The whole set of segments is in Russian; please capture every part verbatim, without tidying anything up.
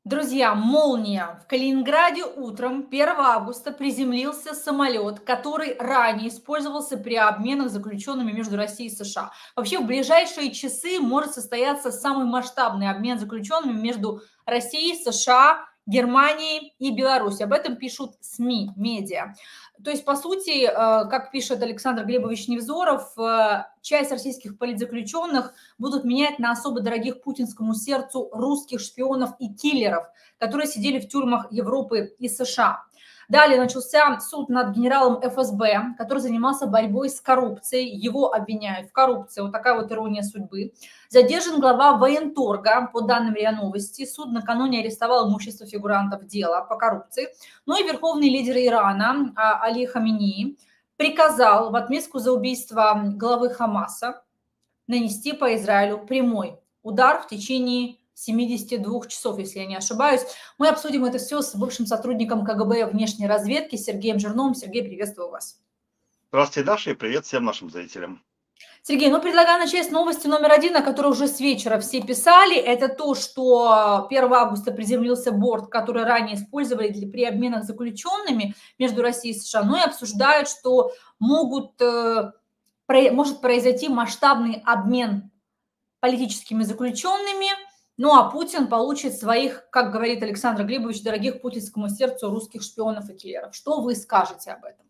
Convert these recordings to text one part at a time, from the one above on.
Друзья, молния! В Калининграде утром первого августа приземлился самолет, который ранее использовался при обменах заключенными между Россией и США. Вообще, в ближайшие часы может состояться самый масштабный обмен заключенными между Россией, США, Германией и Беларусью. Об этом пишут СМИ, медиа. То есть, по сути, э, как пишет Александр Глебович Невзоров, э, часть российских политзаключенных будут менять на особо дорогих путинскому сердцу русских шпионов и киллеров, которые сидели в тюрьмах Европы и США. Далее начался суд над генералом эф эс бэ, который занимался борьбой с коррупцией. Его обвиняют в коррупции. Вот такая вот ирония судьбы. Задержан глава военторга, по данным РИА Новости. Суд накануне арестовал имущество фигурантов дела по коррупции. Ну и верховный лидер Ирана а, Али Хаминеи приказал в отместку за убийство главы Хамаса нанести по Израилю прямой удар в течение семидесяти двух часов, если я не ошибаюсь. Мы обсудим это все с бывшим сотрудником ка гэ бэ внешней разведки Сергеем Жирновым. Сергей, приветствую вас. Здравствуйте, Даша, и привет всем нашим зрителям. Сергей, ну предлагаю начать с новости номер один, о которой уже с вечера все писали. Это то, что первого августа приземлился борт, который ранее использовали для, при обменах заключенными между Россией и США. Ну и обсуждают, что могут, э, про, может произойти масштабный обмен политическими заключенными. Ну а Путин получит своих, как говорит Александр Глебович, дорогих путинскому сердцу русских шпионов и киллеров. Что вы скажете об этом?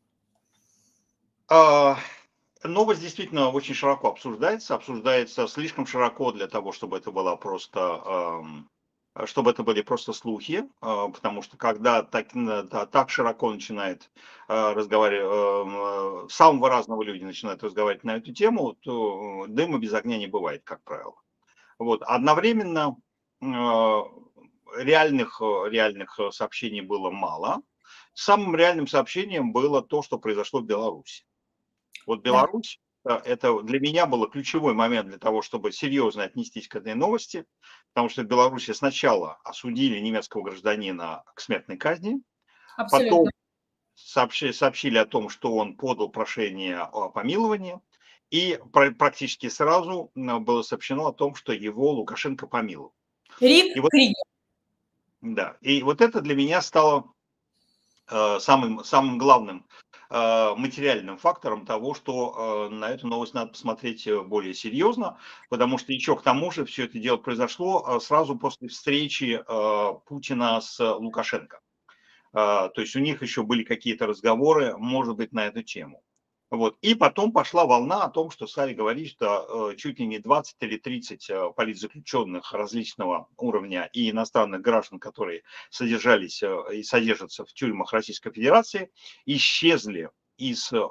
А, новость действительно очень широко обсуждается, обсуждается слишком широко для того, чтобы это было просто, ам, чтобы это были просто слухи, а, потому что когда так, н- да, так широко начинает а, разговаривать, ам, самого разного люди начинают разговаривать на эту тему, то дыма без огня не бывает, как правило. Вот. Одновременно а, реальных, э, реальных э, сообщений было мало. Самым реальным сообщением было то, что произошло в Беларуси. Вот Да, Беларусь, э, это для меня был ключевой момент для того, чтобы серьезно отнестись к этой новости, потому что в Беларуси сначала осудили немецкого гражданина к смертной казни, потом абсолютно. сообщи- сообщили о том, что он подал прошение о помиловании, и пра- практически сразу м, было сообщено о том, что его Лукашенко помиловал. И Крик, вот, крик. да, и вот это для меня стало э, самым, самым главным э, материальным фактором того, что э, на эту новость надо посмотреть э, более серьезно, потому что еще к тому же все это дело произошло э, сразу после встречи э, Путина с Лукашенко. Э, То есть у них еще были какие-то разговоры, может быть, на эту тему. Вот. И потом пошла волна о том, что стали говорить, что э, чуть ли не двадцать или тридцать э, политзаключенных различного уровня и иностранных граждан, которые содержались э, и содержатся в тюрьмах Российской Федерации, исчезли из, э,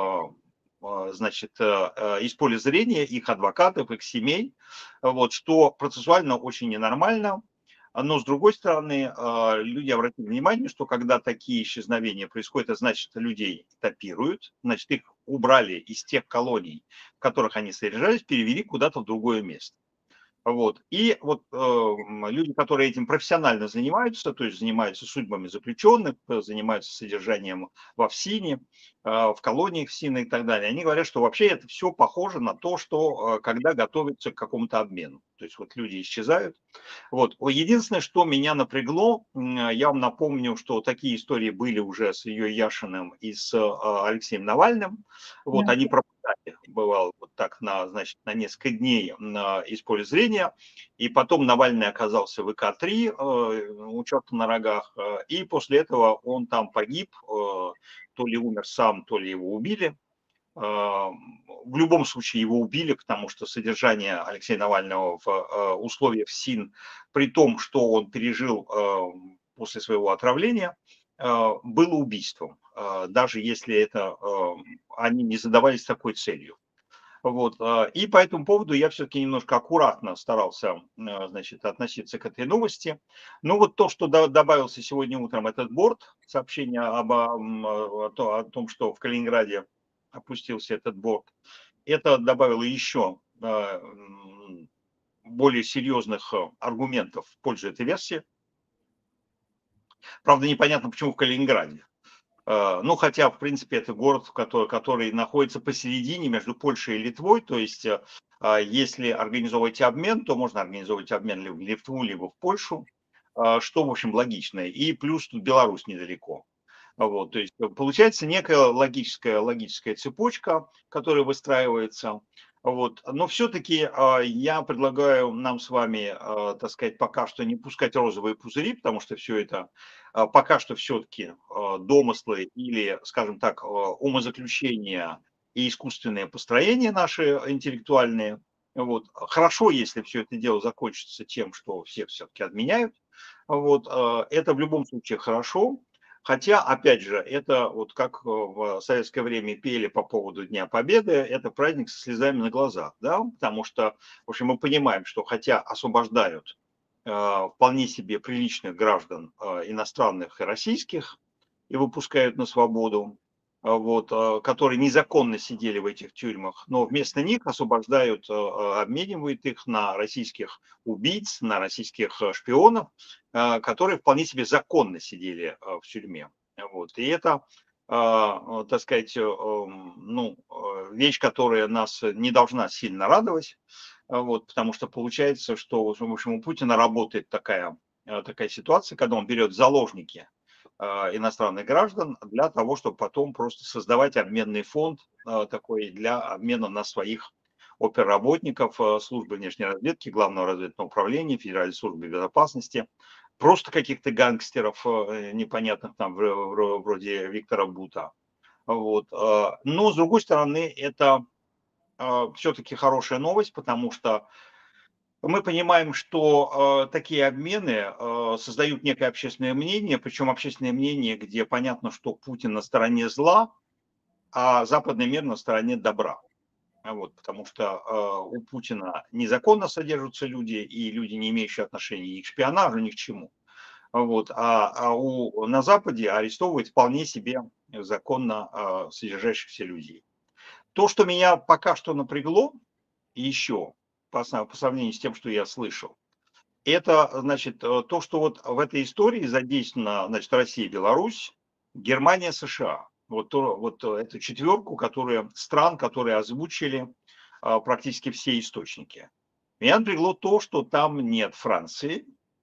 э, значит, э, э, из поля зрения их адвокатов, их семей, вот, что процессуально очень ненормально. Но, с другой стороны, а, люди обратили внимание, что когда такие исчезновения происходят, это значит, людей топируют, значит, их убрали из тех колоний, в которых они содержались, перевели куда-то в другое место. Вот. И вот э, м, люди, которые этим профессионально занимаются, то есть занимаются судьбами заключенных, э, занимаются содержанием во ФСИНе, э, в колониях ФСИНа и так далее, они говорят, что вообще это все похоже на то, что э, когда готовится к какому-то обмену. То есть вот люди исчезают. Вот. О, единственное, что меня напрягло, м, я вам напомню, что такие истории были уже с Ильей Яшиным и с э, Алексеем Навальным. Вот Да. они пропадали, бывало, вот так на, значит, на несколько дней на, из поля зрения. И потом Навальный оказался в вэ ка три, э, у черта на рогах. э, И после этого он там погиб, э, то ли умер сам, то ли его убили. Э, В любом случае его убили, потому что содержание Алексея Навального в э, условиях СИН, при том, что он пережил э, после своего отравления, э, было убийством, э, даже если это э, они не задавались такой целью. Вот. э, И по этому поводу я все-таки немножко аккуратно старался, э, значит, относиться к этой новости. Ну вот то, что до- добавился сегодня утром этот борт, сообщение об, а, м, э, о то- о том, что в Калининграде опустился этот борт, это добавило еще э, м, более серьезных э, аргументов в пользу этой версии. Правда, непонятно, почему в Калининграде. Э, Ну, хотя, в принципе, это город, который, который находится посередине между Польшей и Литвой. То есть, э, а, если организовывать обмен, то можно организовать обмен либо в Литву, либо в Польшу. что, в общем, логично. И плюс тут Беларусь недалеко. Вот, то есть получается некая логическая, логическая цепочка, которая выстраивается. Вот. Но все-таки э, я предлагаю нам с вами, э, так сказать, пока что не пускать розовые пузыри, потому что все это э, пока что все-таки э, домыслы или, скажем так, э, умозаключения и искусственные построения наши интеллектуальные. Вот. Хорошо, если все это дело закончится тем, что всех все-таки отменяют. Вот. Э, это в любом случае хорошо. Хотя, опять же, это вот как в советское время пели по поводу Дня Победы, это праздник со слезами на глазах, да, потому что, в общем, мы понимаем, что хотя освобождают э, вполне себе приличных граждан э, иностранных и российских и выпускают на свободу, э, вот, э, которые незаконно сидели в этих тюрьмах, но вместо них освобождают, э, обменивают их на российских убийц, на российских э, шпионов, э, которые вполне себе законно сидели э, в тюрьме. Вот. И это, э, э, так сказать, э, э, ну, э, вещь, которая нас не должна сильно радовать, э, вот, потому что получается, что в общем, у Путина работает такая, э, такая ситуация, когда он берет в заложники э, иностранных граждан для того, чтобы потом просто создавать обменный фонд э, такой для обмена на своих оперработников э, службы внешней разведки, Главного разведывательного управления, Федеральной службы безопасности, просто каких-то гангстеров э, непонятных там вроде Виктора Бута. Вот. э, Но, с другой стороны, это э, все-таки хорошая новость, потому что мы понимаем, что э, такие обмены э, создают некое общественное мнение, причем общественное мнение, где понятно, что Путин на стороне зла, а западный мир на стороне добра. Вот, потому что э, у Путина незаконно содержатся люди, и люди, не имеющие отношения ни к шпионажу, ни к чему. Вот, а, а у, на Западе арестовывают вполне себе законно э, содержащихся людей. То, что меня пока что напрягло, еще по, по сравнению с тем, что я слышал, это, значит, э, то, что вот в этой истории задействована, значит, Россия, Беларусь, Германия, США. Вот, то, вот эту четверку, которые, стран, которые озвучили а, практически все источники. Меня напрягло то, что там нет Франции.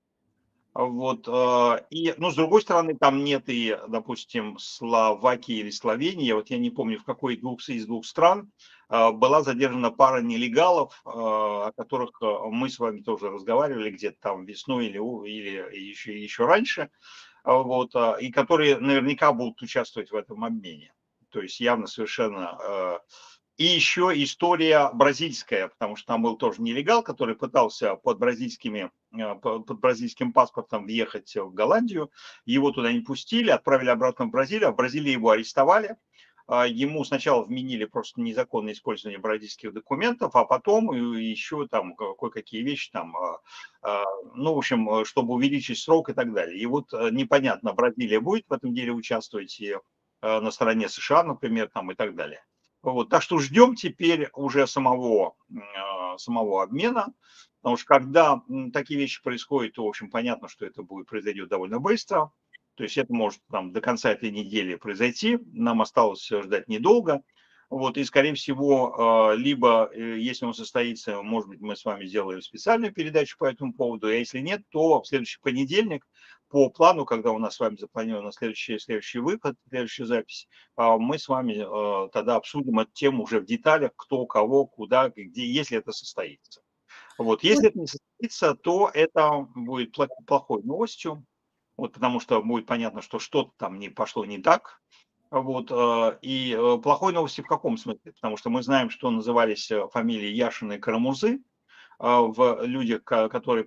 Вот, э, и, ну, с другой стороны, там нет и, допустим, Словакии или Словении. Вот я не помню, в какой двух, из двух стран э, была задержана пара нелегалов, э, о которых э, мы с вами тоже разговаривали где-то там весной или, или еще, еще раньше, вот, э, и которые наверняка будут участвовать в этом обмене. То есть явно совершенно... Э, И еще история бразильская, потому что там был тоже нелегал, который пытался под, бразильскими, э, под бразильским паспортом въехать в Голландию. Его туда не пустили, отправили обратно в Бразилию. А в Бразилии его арестовали. Ему сначала вменили просто незаконное использование бразильских документов, а потом еще там кое-какие вещи, там, ну, в общем, чтобы увеличить срок и так далее. И вот непонятно, Бразилия будет в этом деле участвовать и на стороне США, например, там, и так далее. Вот, так что ждем теперь уже самого, самого обмена, потому что когда такие вещи происходят, то, в общем, понятно, что это будет произойдет довольно быстро. То есть это может там, до конца этой недели произойти. Нам осталось ждать недолго. Вот, и, скорее всего, либо, если он состоится, может быть, мы с вами сделаем специальную передачу по этому поводу, а если нет, то в следующий понедельник по плану, когда у нас с вами запланирован следующий, следующий выход, следующая запись, мы с вами тогда обсудим эту тему уже в деталях, кто, кого, куда, где, если это состоится. Вот, если это не состоится, то это будет плохой новостью, вот, потому что будет понятно, что что-то там не пошло не так. Вот, и плохой новости в каком смысле? Потому что мы знаем, что назывались фамилии Яшина и Карамурзы в людях, которые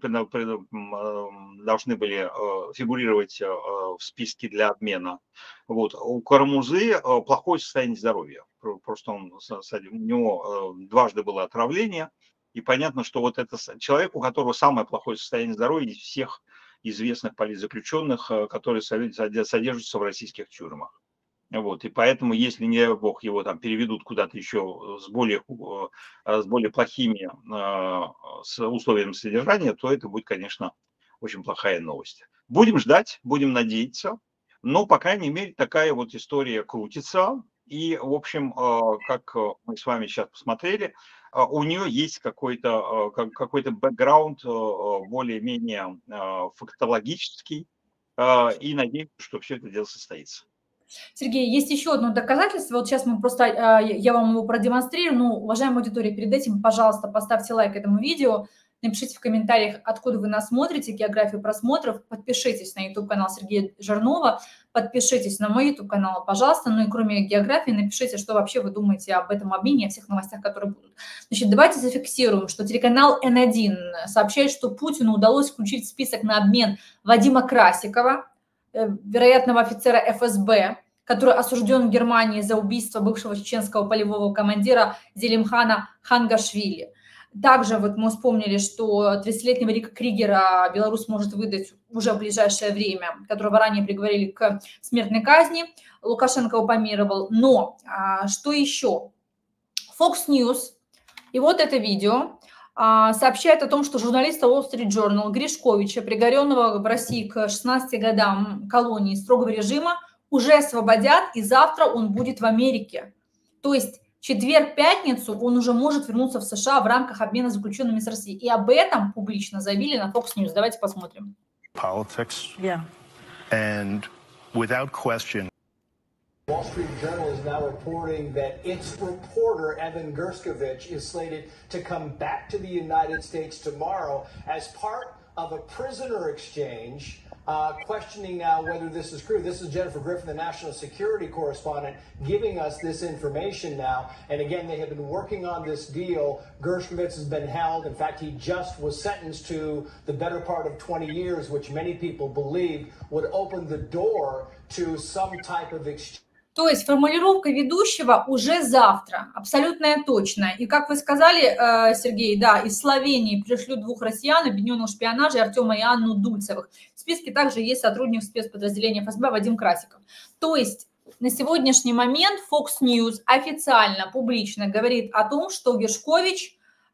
должны были фигурировать в списке для обмена. Вот. У Карамурзы плохое состояние здоровья. Просто он, у него дважды было отравление. И понятно, что вот это человек, у которого самое плохое состояние здоровья из всех известных политзаключенных, которые содержатся в российских тюрьмах. Вот, и поэтому, если, не дай бог, его там переведут куда-то еще с более, с более плохими с условиями содержания, то это будет, конечно, очень плохая новость. Будем ждать, будем надеяться, но, по крайней мере, такая вот история крутится, И, в общем, как мы с вами сейчас посмотрели, у нее есть какой-то какой-то бэкграунд более-менее фактологический, и надеюсь, что все это дело состоится. Сергей, есть еще одно доказательство. Вот сейчас мы просто, я вам его продемонстрирую. Ну, уважаемая аудитория, перед этим, пожалуйста, поставьте лайк этому видео. Напишите в комментариях, откуда вы нас смотрите, географию просмотров. Подпишитесь на YouTube-канал Сергея Жирнова, подпишитесь на мой YouTube-канал, пожалуйста. Ну и кроме географии, напишите, что вообще вы думаете об этом обмене, о всех новостях, которые будут. Значит, давайте зафиксируем, что телеканал эн один сообщает, что Путину удалось включить в список на обмен Вадима Красикова, вероятного офицера эф эс бэ, который осужден в Германии за убийство бывшего чеченского полевого командира Зелимхана Хангашвили. Также вот мы вспомнили, что тридцатилетнего Рика Кригера Беларусь может выдать уже в ближайшее время, которого ранее приговорили к смертной казни. Лукашенко его помиловал. Но а, что еще? Fox News, и вот это видео, а, сообщает о том, что журналиста Wall Street Journal Гришковича, приговоренного в России к шестнадцати годам колонии строгого режима, уже освободят, и завтра он будет в Америке. То есть четверг-пятницу он уже может вернуться в США в рамках обмена заключенными с Россией. И об этом публично заявили на Fox News. Давайте посмотрим. Politics. Yeah. And without question. Wall Street Journal is now reporting that its reporter, Evan Gershkovich, is slated to come back to the United States tomorrow as part of a prisoner exchange. Uh, questioning now whether this is true. This is Jennifer Griffin, the national security correspondent, giving us this information now. And again, they have been working on this deal. Gershkovich has been held. In fact, he just was sentenced to the better part of twenty years, which many people believe would open the door to some type of exchange. То есть формулировка ведущего уже завтра, абсолютная точная. И как вы сказали, Сергей, да, из Словении пришлют двух россиян, обвиненных в шпионаже, Артема и Анну Дульцевых. В списке также есть сотрудник спецподразделения эф эс бэ Вадим Красиков. То есть на сегодняшний момент Fox News официально, публично говорит о том, что Гершкович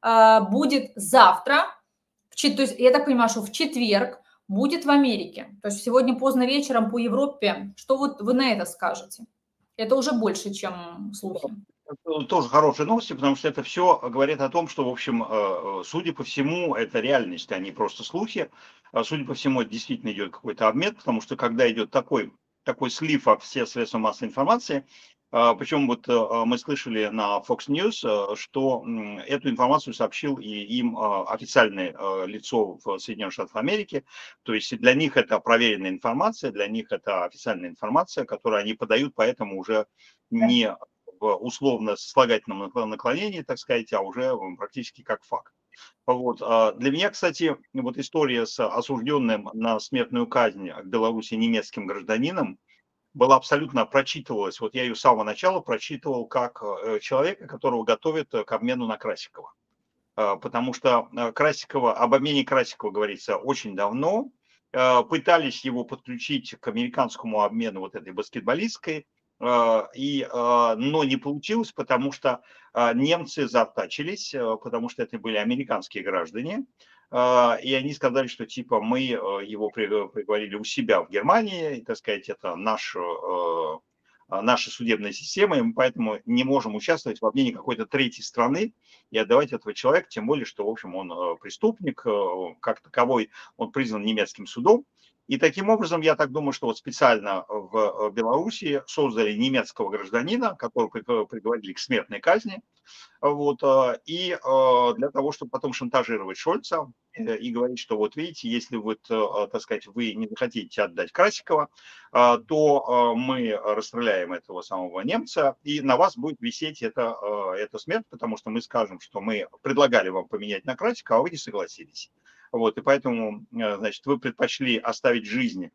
будет завтра, то есть я так понимаю, что в четверг будет в Америке. То есть сегодня поздно вечером по Европе. Что вот вы на это скажете? Это уже больше, чем слухи. Это тоже хорошие новости, потому что это все говорит о том, что, в общем, судя по всему, это реальность, а не просто слухи. Судя по всему, это действительно идет какой-то обмен, потому что когда идет такой, такой слив во все средства массовой информации, причем вот мы слышали на Fox News, что эту информацию сообщил и им официальное лицо в Соединенных Штатах Америки. То есть для них это проверенная информация, для них это официальная информация, которую они подают, поэтому уже не в условно сослагательном наклонении, так сказать, а уже практически как факт. Вот. Для меня, кстати, вот история с осужденным на смертную казнь в Беларуси немецким гражданином была абсолютно прочитывалась, вот я ее с самого начала прочитывал как человека, которого готовят к обмену на Красикова. Потому что Красикова, об обмене Красикова говорится очень давно, пытались его подключить к американскому обмену вот этой баскетболисткой, и, но не получилось, потому что немцы заортачились, потому что это были американские граждане, и они сказали, что типа мы его приговорили у себя в Германии, и, так сказать, это наш, наша судебная система, и мы поэтому не можем участвовать в обмене какой-то третьей страны и отдавать этого человека, тем более, что, в общем, он преступник, как таковой он признан немецким судом. И таким образом, я так думаю, что вот специально в Беларуси создали немецкого гражданина, которого приговорили к смертной казни, вот, и для того, чтобы потом шантажировать Шольца и говорить, что вот видите, если вот, так сказать, вы не захотите отдать Красикова, то мы расстреляем этого самого немца, и на вас будет висеть эта, эта смерть, потому что мы скажем, что мы предлагали вам поменять на Красикова, а вы не согласились. Вот, и поэтому, значит, вы предпочли оставить жизнь,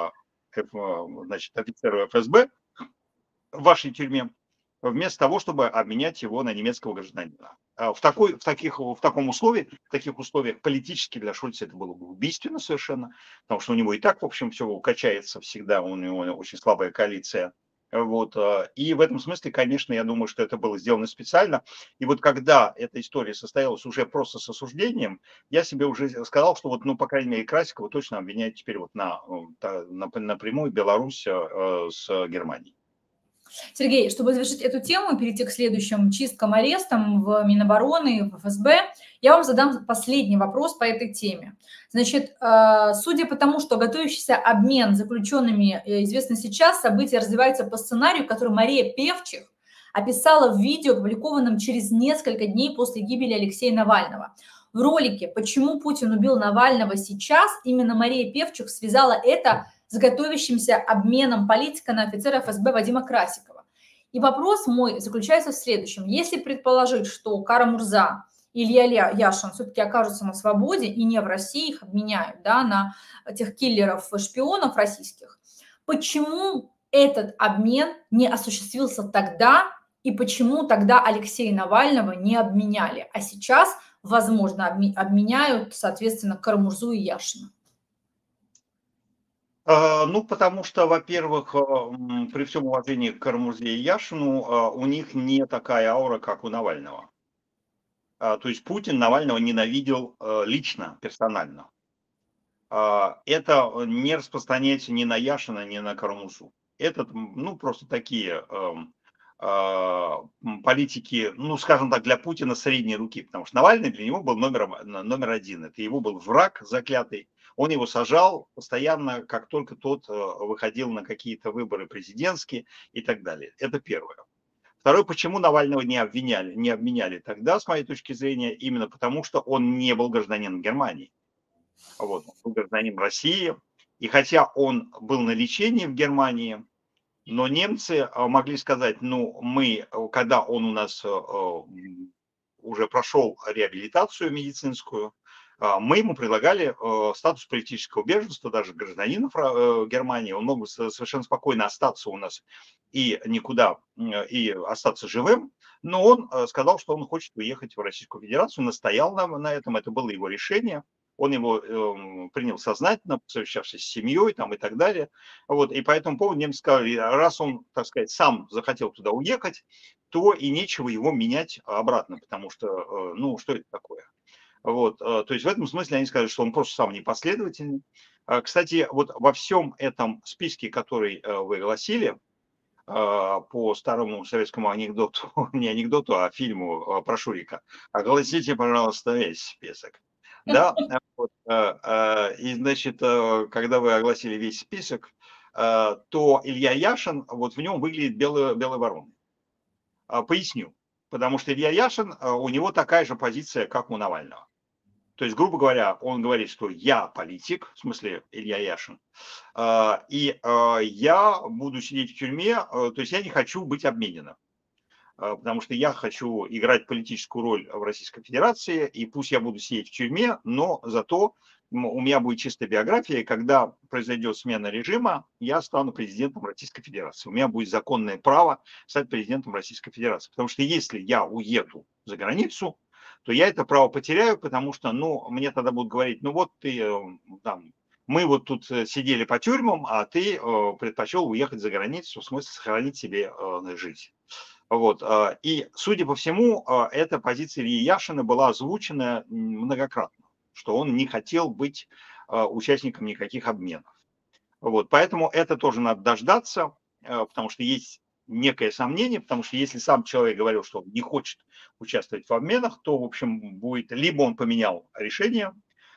значит, офицеру эф эс бэ в вашей тюрьме, вместо того, чтобы обменять его на немецкого гражданина. В, такой, в, таких, в таком условии, в таких условиях политически для Шольца это было бы убийственно совершенно, потому что у него и так, в общем, все качается всегда, у него очень слабая коалиция. Вот. И в этом смысле, конечно, я думаю, что это было сделано специально. И вот когда эта история состоялась уже просто с осуждением, я себе уже сказал, что вот, ну, по крайней мере, Красикова точно обвиняют теперь вот на, на, напрямую Беларусь с Германией. Сергей, чтобы завершить эту тему и перейти к следующим чисткам, арестам в Минобороны, в эф эс бэ, я вам задам последний вопрос по этой теме. Значит, судя по тому, что готовящийся обмен заключенными известно сейчас, события развиваются по сценарию, который Мария Певчих описала в видео, опубликованном через несколько дней после гибели Алексея Навального. В ролике «Почему Путин убил Навального сейчас» именно Мария Певчих связала это с готовящимся обменом политика на офицера эф эс бэ Вадима Красикова. И вопрос мой заключается в следующем. Если предположить, что Кара-Мурза и Илья Яшин все-таки окажутся на свободе и не в России, их обменяют, да, на тех киллеров, шпионов российских, почему этот обмен не осуществился тогда и почему тогда Алексея Навального не обменяли, а сейчас, возможно, обменяют, соответственно, Кара-Мурзу и Яшина? Ну, потому что, во-первых, при всем уважении к Кара-Мурзе и Яшину, у них не такая аура, как у Навального. То есть Путин Навального ненавидел лично, персонально. Это не распространяется ни на Яшина, ни на Кара-Мурзу. Это, ну, просто такие политики, ну, скажем так, для Путина средней руки, потому что Навальный для него был номер, номер один. Это его был враг заклятый. Он его сажал постоянно, как только тот выходил на какие-то выборы президентские и так далее. Это первое. Второе, почему Навального не обвиняли, не обменяли тогда, с моей точки зрения, именно потому, что он не был гражданином Германии. Вот, он был гражданином России. И хотя он был на лечении в Германии, но немцы могли сказать, ну, мы, когда он у нас уже прошел реабилитацию медицинскую, мы ему предлагали статус политического беженства, даже гражданинов Германии. Он мог бы совершенно спокойно остаться у нас и никуда, и остаться живым. Но он сказал, что он хочет уехать в Российскую Федерацию, настоял на, на этом, это было его решение. Он его э, принял сознательно, посовещавшись с семьей там, и так далее. Вот, и по этому поводу немцы сказали, раз он, так сказать, сам захотел туда уехать, то и нечего его менять обратно, потому что, э, ну, что это такое? Вот, то есть в этом смысле они сказали, что он просто сам непоследовательный. Кстати, вот во всем этом списке, который вы огласили, по старому советскому анекдоту, не анекдоту, а фильму про Шурика, огласите, пожалуйста, весь список. Да, вот, и значит, когда вы огласили весь список, то Илья Яшин, вот в нем выглядит белой, белой вороной. Поясню. Потому что Илья Яшин, у него такая же позиция, как у Навального. То есть, грубо говоря, он говорит, что я политик, в смысле Илья Яшин, и я буду сидеть в тюрьме, то есть я не хочу быть обмененным. Потому что я хочу играть политическую роль в Российской Федерации, и пусть я буду сидеть в тюрьме, но зато у меня будет чистая биография, и когда произойдет смена режима, я стану президентом Российской Федерации. У меня будет законное право стать президентом Российской Федерации. Потому что если я уеду за границу, то я это право потеряю, потому что, ну, мне тогда будут говорить, ну вот ты, там, мы вот тут сидели по тюрьмам, а ты предпочел уехать за границу, в смысле сохранить себе жизнь. Вот. И, судя по всему, эта позиция Ильи Яшина была озвучена многократно, что он не хотел быть участником никаких обменов. Вот. Поэтому это тоже надо дождаться, потому что есть некое сомнение, потому что если сам человек говорил, что он не хочет участвовать в обменах, то, в общем, будет либо он поменял решение,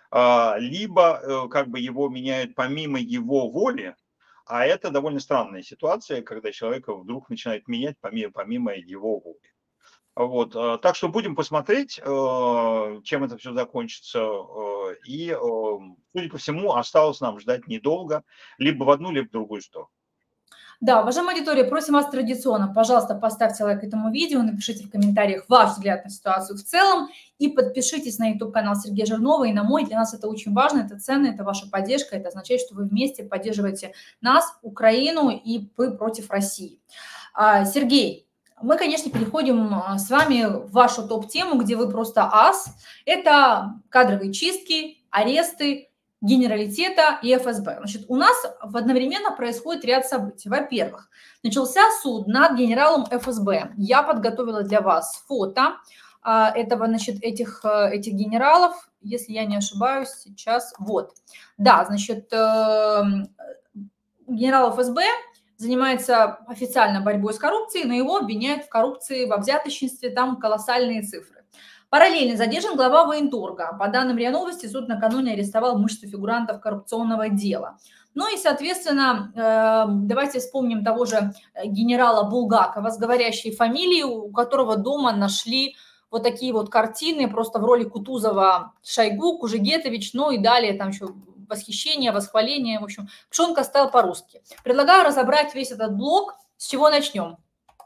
либо как бы его меняют помимо его воли, а это довольно странная ситуация, когда человека вдруг начинают менять помимо, помимо его воли. Вот. Так что будем посмотреть, чем это все закончится. И, судя по всему, осталось нам ждать недолго, либо в одну, либо в другую сторону. Да, уважаемая аудитория, просим вас традиционно, пожалуйста, поставьте лайк этому видео, напишите в комментариях ваш взгляд на ситуацию в целом и подпишитесь на YouTube-канал Сергея Жирнова и на мой. Для нас это очень важно, это ценно, это ваша поддержка, это означает, что вы вместе поддерживаете нас, Украину, и вы против России. Сергей, мы, конечно, переходим с вами в вашу топ-тему, где вы просто ас. Это кадровые чистки, аресты генералитета и эф эс бэ. Значит, у нас одновременно происходит ряд событий. Во-первых, начался суд над генералом эф эс бэ. Я подготовила для вас фото этого, значит, этих, этих генералов, если я не ошибаюсь, сейчас. Вот. Да, значит, генерал эф эс бэ занимается официально борьбой с коррупцией, но его обвиняют в коррупции, во взяточничестве, там колоссальные цифры. Параллельно задержан глава военторга. По данным РИА Новости, суд накануне арестовал имущество фигурантов коррупционного дела. Ну и, соответственно, давайте вспомним того же генерала Булгакова с говорящей фамилией, у которого дома нашли вот такие вот картины, просто в роли Кутузова Шойгу, Кужегетович, ну и далее там еще восхищение, восхваление, в общем, пшонка стал по-русски. Предлагаю разобрать весь этот блок. С чего начнем?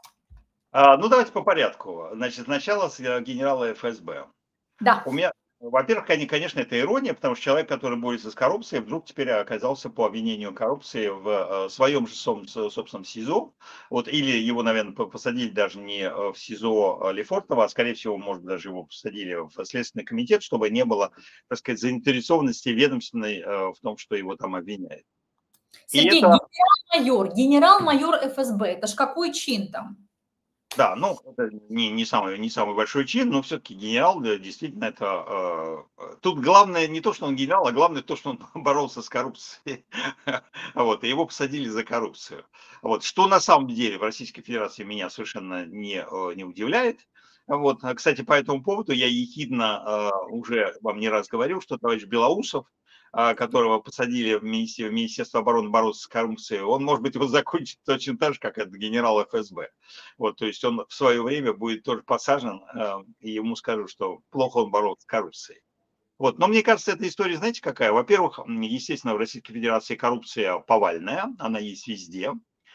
А, ну, давайте по порядку. Значит, сначала с генерала эф эс бэ. Да. У меня, во-первых, конечно, это ирония, потому что человек, который борется с коррупцией, вдруг теперь оказался по обвинению коррупции в своем же собственном СИЗО. Вот, или его, наверное, посадили даже не в СИЗО Лефортово, а, скорее всего, может, даже его посадили в Следственный комитет, чтобы не было, так сказать, заинтересованности ведомственной в том, что его там обвиняют. Сергей, это... генерал-майор, генерал-майор эф эс бэ, это ж какой чин там? Да, ну, это не, не, самый, не самый большой чин, но все-таки генерал, да, действительно, это... Э, тут главное не то, что он генерал, а главное то, что он боролся с коррупцией. Вот, и его посадили за коррупцию. Вот, что на самом деле в Российской Федерации меня совершенно не, не удивляет. Вот, кстати, по этому поводу я ехидно э, уже вам не раз говорил, что товарищ Белоусов, которого посадили в Министерство, в Министерство обороны бороться с коррупцией, он, может быть, его закончит точно так же, как этот генерал эф эс бэ. Вот, то есть он в свое время будет тоже посажен, и ему скажут, что плохо он боролся с коррупцией. Вот. Но мне кажется, эта история, знаете, какая? Во-первых, естественно, в Российской Федерации коррупция повальная, она есть везде.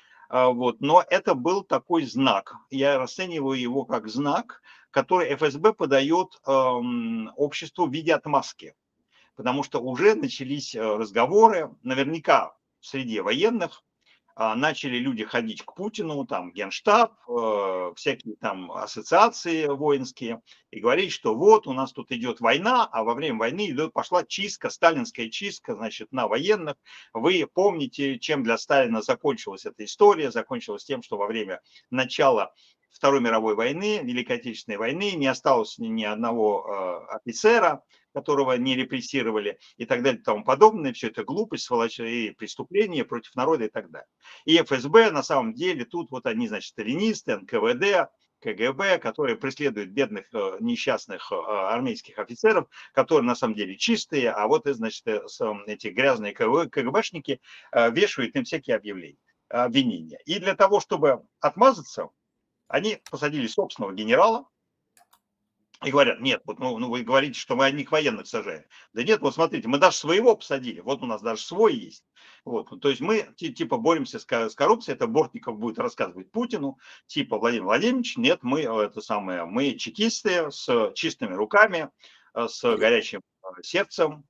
Вот. Но это был такой знак. Я расцениваю его как знак, который эф эс бэ подает эм, обществу в виде отмазки. Потому что уже начались разговоры, наверняка в среде военных, начали люди ходить к Путину, там Генштаб, всякие там ассоциации воинские, и говорить, что вот у нас тут идет война, а во время войны идет, пошла чистка, сталинская чистка, значит, на военных. Вы помните, чем для Сталина закончилась эта история? Закончилась тем, что во время начала Второй мировой войны, Великой Отечественной войны, не осталось ни одного офицера, которого не репрессировали, и так далее, и тому подобное. Все это глупость, сволочь и преступления против народа и так далее. И эф эс бэ на самом деле, тут вот они, значит, сталинисты, эн ка вэ дэ, ка гэ бэ, которые преследуют бедных несчастных армейских офицеров, которые на самом деле чистые, а вот, значит, эти грязные ка гэ бэшники вешают им всякие объявления, обвинения. И для того, чтобы отмазаться, они посадили собственного генерала, и говорят, нет, вот ну, ну вы говорите, что мы одних военных сажаем. Да нет, вот смотрите, мы даже своего посадили, вот у нас даже свой есть. Вот, то есть мы типа боремся с коррупцией, это Бортников будет рассказывать Путину, типа Владимир Владимирович, нет, мы это самое, мы чекисты с чистыми руками, с горячим сердцем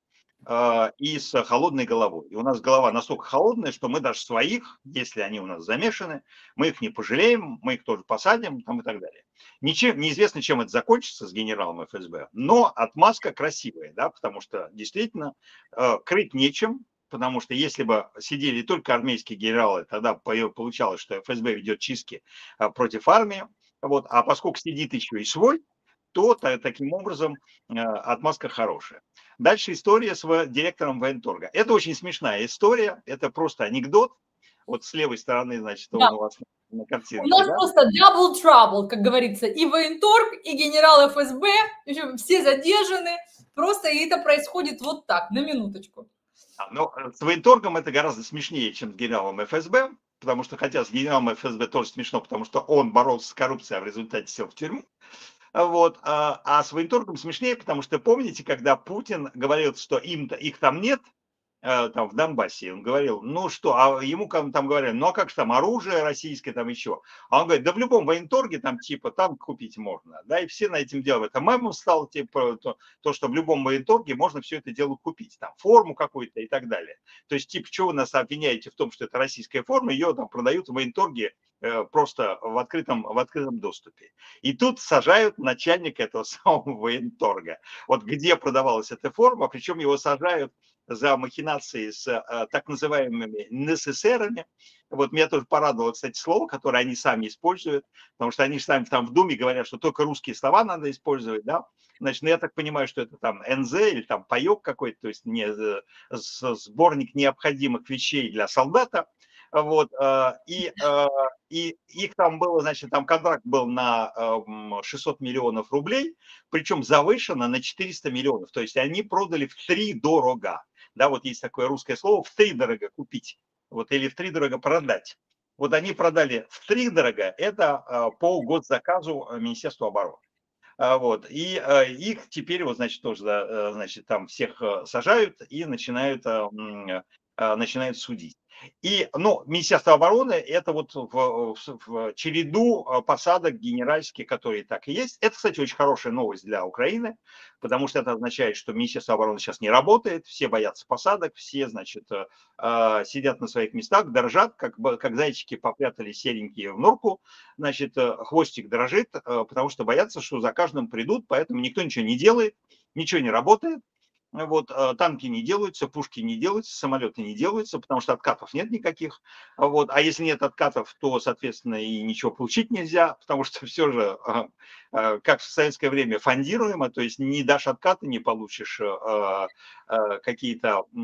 и с холодной головой. И у нас голова настолько холодная, что мы даже своих, если они у нас замешаны, мы их не пожалеем, мы их тоже посадим там, и так далее. Ничем, неизвестно, чем это закончится с генералом эф эс бэ, но отмазка красивая, да, потому что действительно э, крыть нечем, потому что если бы сидели только армейские генералы, тогда получалось, что эф эс бэ ведет чистки э, против армии, вот, а поскольку сидит еще и свой, то таким образом э, отмазка хорошая. Дальше история с директором военторга. Это очень смешная история, это просто анекдот. Вот с левой стороны, значит, да. Он у вас на картинке. У нас да? просто double trouble, как говорится, и военторг, и генерал эф эс бэ, все задержаны. Просто и это происходит вот так, на минуточку. Но с военторгом это гораздо смешнее, чем с генералом эф эс бэ, потому что, хотя с генералом эф эс бэ тоже смешно, потому что он боролся с коррупцией, а в результате сел в тюрьму. Вот. А с военторгом смешнее, потому что помните, когда Путин говорил, что им их там нет, там в Донбассе, он говорил, ну что, а ему там говорили, ну а как же там оружие российское там еще? А он говорит, да в любом военторге там типа там купить можно, да, и все на этим делом. Это мемом стало типа то, то, что в любом военторге можно все это дело купить, там форму какую-то и так далее. То есть типа, что вы нас обвиняете в том, что это российская форма, ее там продают в военторге э, просто в открытом, в открытом доступе. И тут сажают начальника этого самого военторга. Вот где продавалась эта форма, причем его сажают за махинации с а, так называемыми несесерами. Вот меня тоже порадовало, кстати, слово, которое они сами используют, потому что они сами там в Думе говорят, что только русские слова надо использовать, да. Значит, ну, я так понимаю, что это там эн зэ или там паёк какой-то, то есть не, сборник необходимых вещей для солдата. Вот, и, и их там было, значит, там контракт был на шестьсот миллионов рублей, причем завышено на четыреста миллионов. То есть они продали в три дорого. Да, вот есть такое русское слово, в три дорого купить, вот, или в три дорого продать. Вот они продали в три дорого, это по госзаказу Министерства обороны. Вот, и их теперь, вот, значит, тоже, значит, там всех сажают и начинают, начинают судить. И, ну, Министерство обороны – это вот в, в череду посадок генеральских, которые так и есть. Это, кстати, очень хорошая новость для Украины, потому что это означает, что Министерство обороны сейчас не работает, все боятся посадок, все, значит, сидят на своих местах, дрожат, как, как зайчики попрятали серенькие в норку, значит, хвостик дрожит, потому что боятся, что за каждым придут, поэтому никто ничего не делает, ничего не работает. Вот, танки не делаются, пушки не делаются, самолеты не делаются, потому что откатов нет никаких. Вот, а если нет откатов, то, соответственно, и ничего получить нельзя, потому что все же, как в советское время, фондируемо, то есть не дашь откаты, не получишь какие-то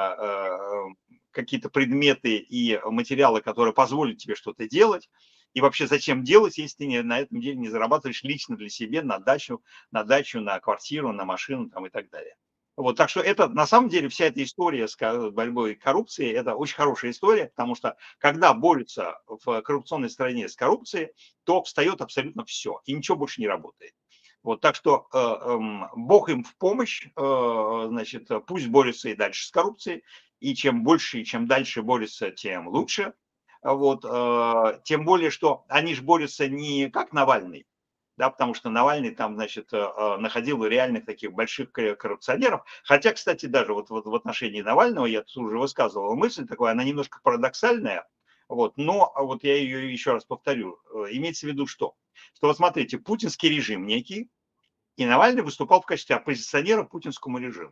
какие-то предметы и материалы, которые позволят тебе что-то делать. И вообще зачем делать, если ты не, на этом деле не зарабатываешь лично для себя на дачу, на дачу, на квартиру, на машину там, и так далее. Вот, так что это, на самом деле, вся эта история с борьбой с коррупцией, это очень хорошая история, потому что когда борются в коррупционной стране с коррупцией, то встает абсолютно все, и ничего больше не работает. Вот, так что э, э, Бог им в помощь, э, значит, пусть борются и дальше с коррупцией, и чем больше, и чем дальше борются, тем лучше. Вот, э, тем более, что они же борются не как Навальный, да, потому что Навальный там, значит, находил реальных таких больших коррупционеров. Хотя, кстати, даже вот, вот в отношении Навального я тут уже высказывал мысль такую, она немножко парадоксальная, вот, но вот я ее еще раз повторю. Имеется в виду что? Что вот смотрите, путинский режим некий, и Навальный выступал в качестве оппозиционера путинскому режиму.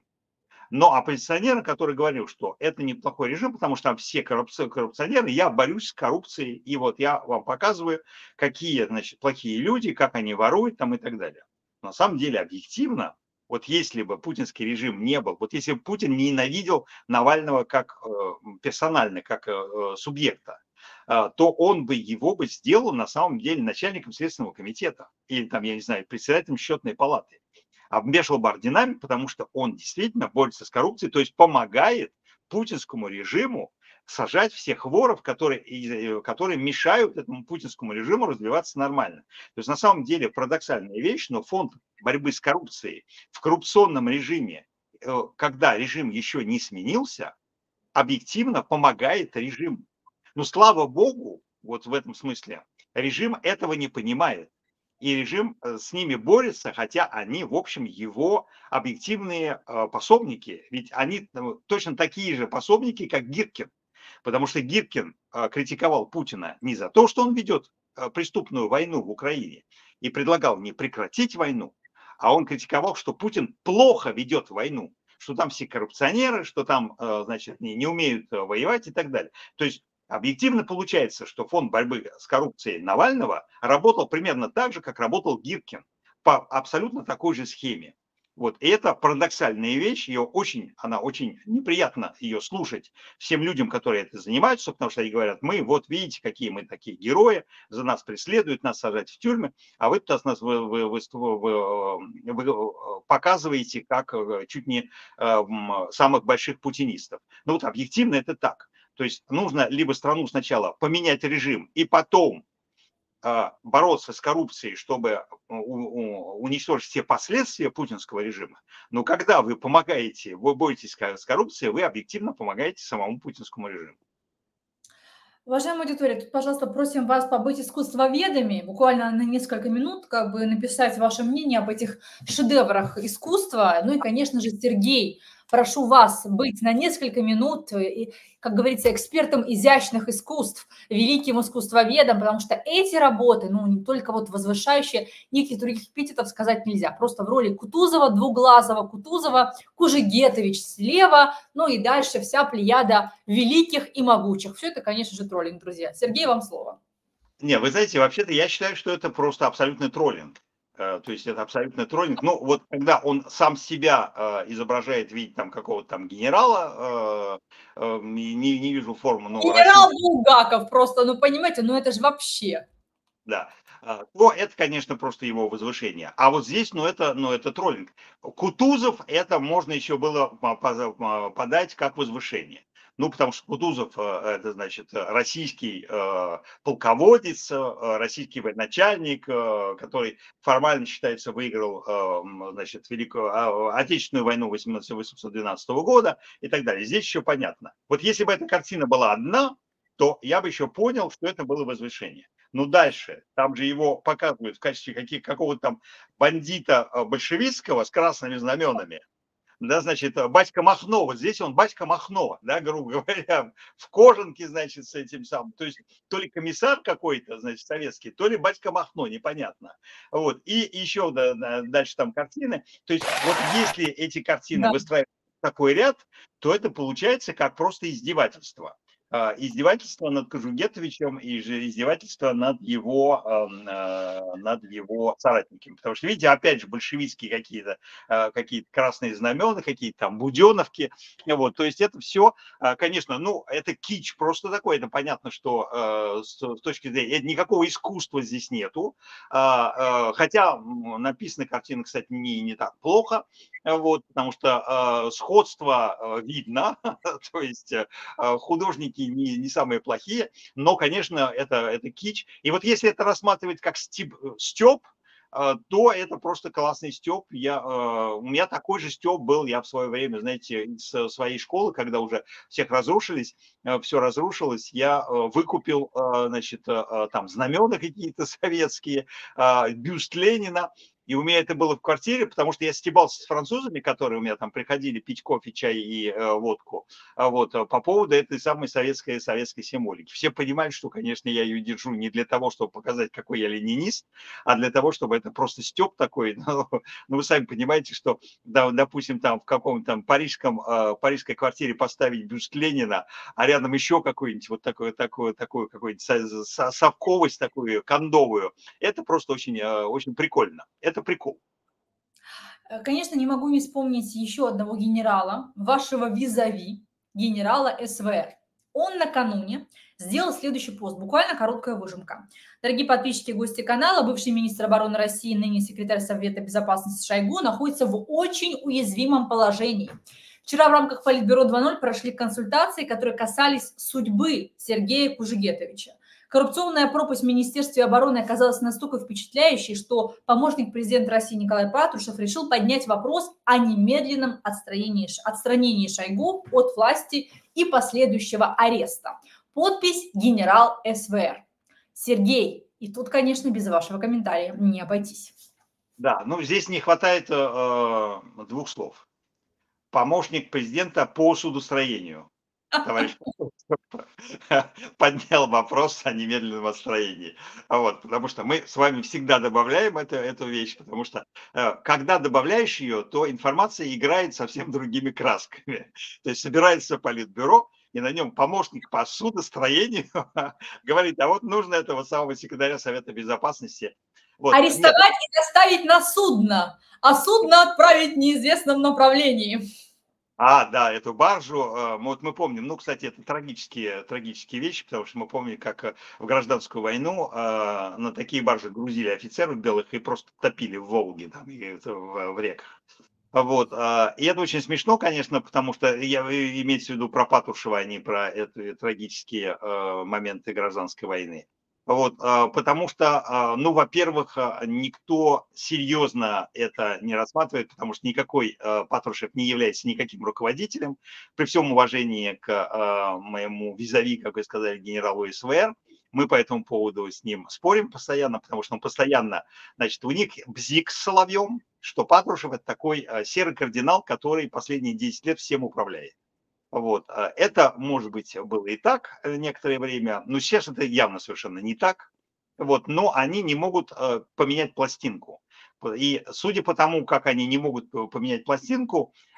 Но оппозиционера, который говорил, что это неплохой режим, потому что там все коррупционеры, я борюсь с коррупцией, и вот я вам показываю, какие, значит, плохие люди, как они воруют там и так далее. На самом деле, объективно, вот если бы путинский режим не был, вот если бы Путин не ненавидел Навального как э, персонально, как э, субъекта, э, то он бы его бы сделал на самом деле начальником Следственного комитета или там, я не знаю, председателем счетной палаты. Обвешал бы орденами, потому что он действительно борется с коррупцией, то есть помогает путинскому режиму сажать всех воров, которые, которые мешают этому путинскому режиму развиваться нормально. То есть на самом деле парадоксальная вещь, но фонд борьбы с коррупцией в коррупционном режиме, когда режим еще не сменился, объективно помогает режиму. Но слава богу, вот в этом смысле, режим этого не понимает. И режим с ними борется, хотя они, в общем, его объективные пособники. Ведь они точно такие же пособники, как Гиркин. Потому что Гиркин критиковал Путина не за то, что он ведет преступную войну в Украине и предлагал не прекратить войну, а он критиковал, что Путин плохо ведет войну, что там все коррупционеры, что там, значит, не, не умеют воевать и так далее. То есть объективно получается, что фонд борьбы с коррупцией Навального работал примерно так же, как работал Гиркин, по абсолютно такой же схеме. Вот. И это парадоксальная вещь, ее очень, она очень неприятно ее слушать всем людям, которые это занимаются, потому что они говорят, мы вот видите, какие мы такие герои, за нас преследуют, нас сажать в тюрьмы, а вы тут нас вы, вы, вы, вы, вы показываете как чуть не э, самых больших путинистов. Ну вот объективно это так. То есть нужно либо страну сначала поменять режим и потом э, бороться с коррупцией, чтобы у, у, уничтожить все последствия путинского режима. Но когда вы помогаете, вы боретесь с коррупцией, вы объективно помогаете самому путинскому режиму. Уважаемая аудитория, тут, пожалуйста, просим вас побыть искусствоведами, буквально на несколько минут, как бы написать ваше мнение об этих шедеврах искусства. Ну и, конечно же, Сергей, прошу вас быть на несколько минут, и, как говорится, экспертом изящных искусств, великим искусствоведом, потому что эти работы, ну, не только вот возвышающие, никаких других эпитетов сказать нельзя. Просто в роли Кутузова, Двуглазого, Кутузова, Кужегетович слева, ну и дальше вся плеяда великих и могучих. Все это, конечно же, троллинг, друзья. Сергей, вам слово. Не, вы знаете, вообще-то я считаю, что это просто абсолютный троллинг. То есть это абсолютно троллинг. Ну, вот когда он сам себя э, изображает, видеть там какого-то там генерала, э, э, не, не вижу форму, ну, Генерал России. Булгаков просто, ну, понимаете, ну это же вообще. Да, то это, конечно, просто его возвышение. А вот здесь, ну, это, ну, это троллинг. Кутузов это можно еще было подать как возвышение. Ну, потому что Кутузов, это, значит, российский э, полководец, э, российский военачальник, э, который формально, считается, выиграл, э, значит, Великую э, Отечественную войну восемьсот двенадцатого года и так далее. Здесь еще понятно. Вот если бы эта картина была одна, то я бы еще понял, что это было возвышение. Ну, дальше, там же его показывают в качестве каких, какого-то там бандита большевистского с красными знаменами. Да, значит, батька Махно, вот здесь он батька Махно, да, грубо говоря, в кожанке, значит, с этим самым, то есть то ли комиссар какой-то, значит, советский, то ли батька Махно, непонятно. Вот, и еще да, дальше там картины, то есть вот если эти картины Да. выстраивать в такой ряд, то это получается как просто издевательство. Издевательство над Кожугетовичем и же издевательство над его, над его соратниками. Потому что, видите, опять же, большевистские какие-то какие красные знамена, какие-то там буденовки. Вот, то есть это все, конечно, ну, это кич просто такой. Это понятно, что с точки зрения, никакого искусства здесь нету. Хотя написана картина, кстати, не, не так плохо. Вот, потому что сходство видно. То есть художники не, не самые плохие, но, конечно, это, это кич. И вот если это рассматривать как стип, стёб, то это просто классный стёб. Я, у меня такой же стёб был, я в свое время, знаете, из своей школы, когда уже всех разрушились, все разрушилось, я выкупил, значит, там знамена какие-то советские, бюст Ленина. И у меня это было в квартире, потому что я стебался с французами, которые у меня там приходили пить кофе, чай и э, водку, вот, по поводу этой самой советской, советской символики. Все понимали, что, конечно, я ее держу не для того, чтобы показать, какой я ленинист, а для того, чтобы это просто стёб такой. Ну, ну вы сами понимаете, что, да, допустим, там в каком-то там парижском, э, парижской квартире поставить бюст Ленина, а рядом еще какой-нибудь вот такой, такой, такой какой-нибудь совковость такую, кондовую, это просто очень, э, очень прикольно. Это прикол. Конечно, не могу не вспомнить еще одного генерала, вашего визави, генерала СВР. Он накануне сделал следующий пост, буквально короткая выжимка. Дорогие подписчики и гости канала, бывший министр обороны России, ныне секретарь Совета Безопасности Шойгу, находится в очень уязвимом положении. Вчера в рамках Политбюро два ноль прошли консультации, которые касались судьбы Сергея Кужугетовича. Коррупционная пропасть в Министерстве обороны оказалась настолько впечатляющей, что помощник президента России Николай Патрушев решил поднять вопрос о немедленном отстранении, отстранении Шойгу от власти и последующего ареста. Подпись генерал СВР. Сергей, и тут, конечно, без вашего комментария не обойтись. Да, ну здесь не хватает э, двух слов. Помощник президента по судостроению. Товарищ поднял вопрос о немедленном отстранении. Вот, потому что мы с вами всегда добавляем это, эту вещь, потому что э, когда добавляешь ее, то информация играет совсем другими красками. То есть собирается Политбюро, и на нем помощник по судостроению говорит, а вот нужно этого самого секретаря Совета Безопасности. Вот. Арестовать Нет. и доставить на судно, а судно отправить в неизвестном направлении. А, да, эту баржу, вот мы помним, ну, кстати, это трагические, трагические вещи, потому что мы помним, как в гражданскую войну на такие баржи грузили офицеров белых и просто топили в Волге, там, и в, в реках. Вот, и это очень смешно, конечно, потому что я имеется в виду про Патрушева, а не про эти трагические моменты гражданской войны. Вот, потому что, ну, во-первых, никто серьезно это не рассматривает, потому что никакой Патрушев не является никаким руководителем. При всем уважении к моему визави, как вы сказали, генералу СВР, мы по этому поводу с ним спорим постоянно, потому что он постоянно, значит, у них бзик с Соловьем, что Патрушев это такой серый кардинал, который последние десять лет всем управляет. Вот. Это, может быть, было и так некоторое время, но сейчас это явно совершенно не так. Вот. Но они не могут поменять пластинку. И судя по тому, как они не могут поменять пластинку,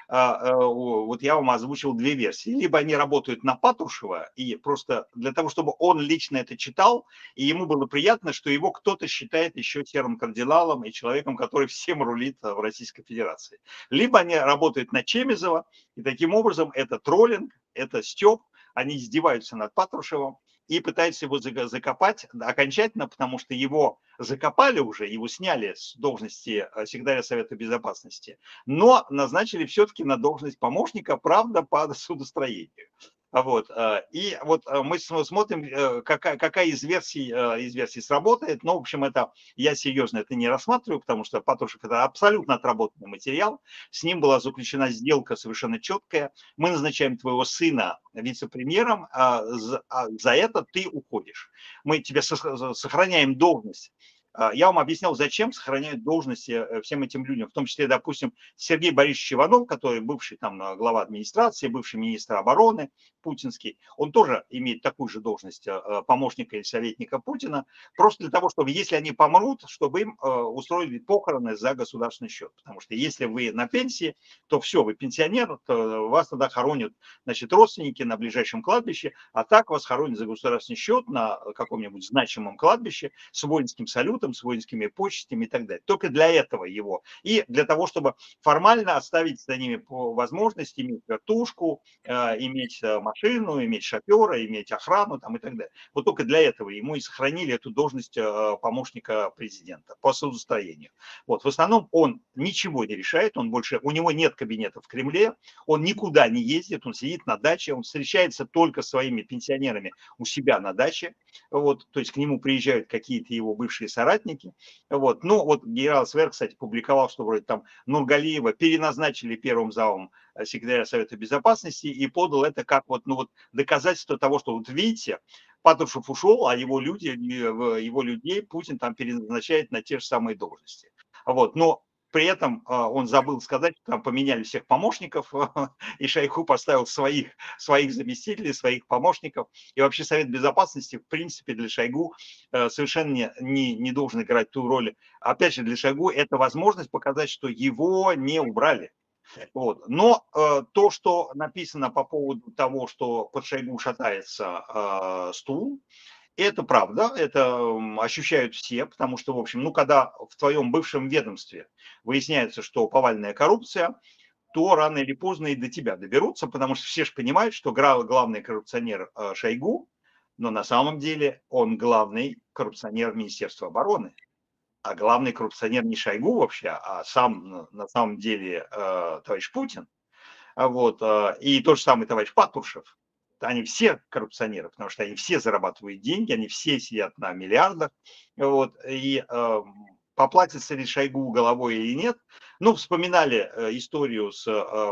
вот я вам озвучил две версии. Либо они работают на Патрушева, и просто для того, чтобы он лично это читал, и ему было приятно, что его кто-то считает еще серым кардиналом и человеком, который всем рулит в Российской Федерации. Либо они работают на Чемизова, и таким образом это троллинг, это стёб, они издеваются над Патрушевым и пытаются его закопать окончательно, потому что его закопали уже, его сняли с должности секретаря Совета Безопасности, но назначили все-таки на должность помощника, правда, по судостроению. Вот. И вот мы смотрим, какая, какая из версий, из версий сработает. Но, в общем, это я серьезно это не рассматриваю, потому что Патрушев – это абсолютно отработанный материал. С ним была заключена сделка совершенно четкая. Мы назначаем твоего сына вице-премьером, а за, а за это ты уходишь. Мы тебе сохраняем должность. Я вам объяснял, зачем сохраняют должности всем этим людям, в том числе, допустим, Сергей Борисович Иванов, который бывший там глава администрации, бывший министр обороны путинский, он тоже имеет такую же должность помощника или советника Путина, просто для того, чтобы, если они помрут, чтобы им устроили похороны за государственный счет. Потому что если вы на пенсии, то все, вы пенсионер, то вас тогда хоронят, значит, родственники на ближайшем кладбище, а так вас хоронят за государственный счет на каком-нибудь значимом кладбище с воинским салютом, с воинскими почестями и так далее. Только для этого его. И для того, чтобы формально оставить за ними возможность иметь вертушку, иметь машину, иметь шофера, иметь охрану там, и так далее. Вот только для этого ему и сохранили эту должность помощника президента по судостроению. Вот. В основном он ничего не решает, он больше, у него нет кабинета в Кремле, он никуда не ездит, он сидит на даче, он встречается только с своими пенсионерами у себя на даче. Вот. То есть к нему приезжают какие-то его бывшие соратники. Вот. Ну, вот генерал Сверх, кстати, публиковал, что вроде там Нургалиева переназначили первым замом секретаря Совета Безопасности и подал это как вот, ну, вот доказательство того, что вот видите, Патрушев ушел, а его люди, его людей Путин там переназначает на те же самые должности. Вот. Но при этом он забыл сказать, что там поменяли всех помощников, и Шойгу поставил своих, своих заместителей, своих помощников. И вообще Совет Безопасности, в принципе, для Шойгу совершенно не, не, не должен играть ту роль. Опять же, для Шойгу это возможность показать, что его не убрали. Вот. Но э, то, что написано по поводу того, что под Шойгу шатается э, стул, это правда, это ощущают все, потому что, в общем, ну, когда в твоем бывшем ведомстве выясняется, что повальная коррупция, то рано или поздно и до тебя доберутся, потому что все же понимают, что главный коррупционер Шойгу, но на самом деле он главный коррупционер Министерства обороны. А главный коррупционер не Шойгу вообще, а сам на самом деле товарищ Путин. Вот, и тот же самый товарищ Патрушев. Они все коррупционеры, потому что они все зарабатывают деньги, они все сидят на миллиардах. Вот, и э, поплатится ли Шойгу головой или нет. Ну, вспоминали э, историю с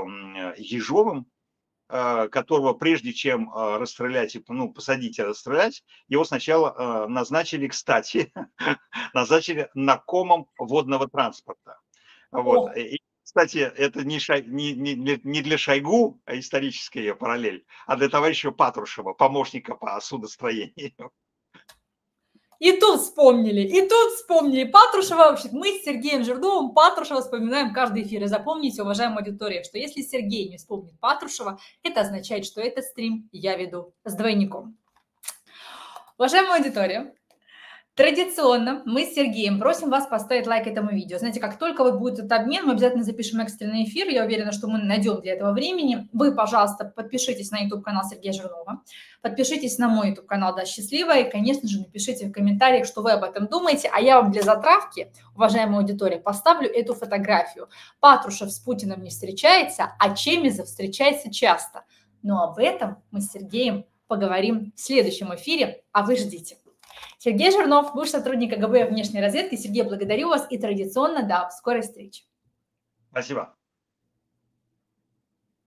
э, Ежовым, э, которого прежде чем э, расстрелять, ну, посадить и расстрелять, его сначала э, назначили, кстати, назначили наркомом водного транспорта. Вот. И, кстати, это не, шай, не, не, не для Шойгу, а историческая параллель, а для товарища Патрушева, помощника по судостроению. И тут вспомнили, и тут вспомнили Патрушева. Вообще, мы с Сергеем Жирновым Патрушева вспоминаем каждый эфир. И запомните, уважаемая аудитория, что если Сергей не вспомнит Патрушева, это означает, что этот стрим я веду с двойником. Уважаемая аудитория, традиционно мы с Сергеем просим вас поставить лайк этому видео. Знаете, как только вот будет этот обмен, мы обязательно запишем экстренный эфир. Я уверена, что мы найдем для этого времени. Вы, пожалуйста, подпишитесь на YouTube-канал Сергея Жирнова, подпишитесь на мой YouTube-канал «Да, счастливая», и, конечно же, напишите в комментариях, что вы об этом думаете. А я вам для затравки, уважаемая аудитория, поставлю эту фотографию. Патрушев с Путиным не встречается, а Чемизов встречается часто. Но об этом мы с Сергеем поговорим в следующем эфире, а вы ждите. Сергей Жирнов, бывший сотрудник КГБ внешней разведки. Сергей, благодарю вас и традиционно до скорой встречи. Спасибо.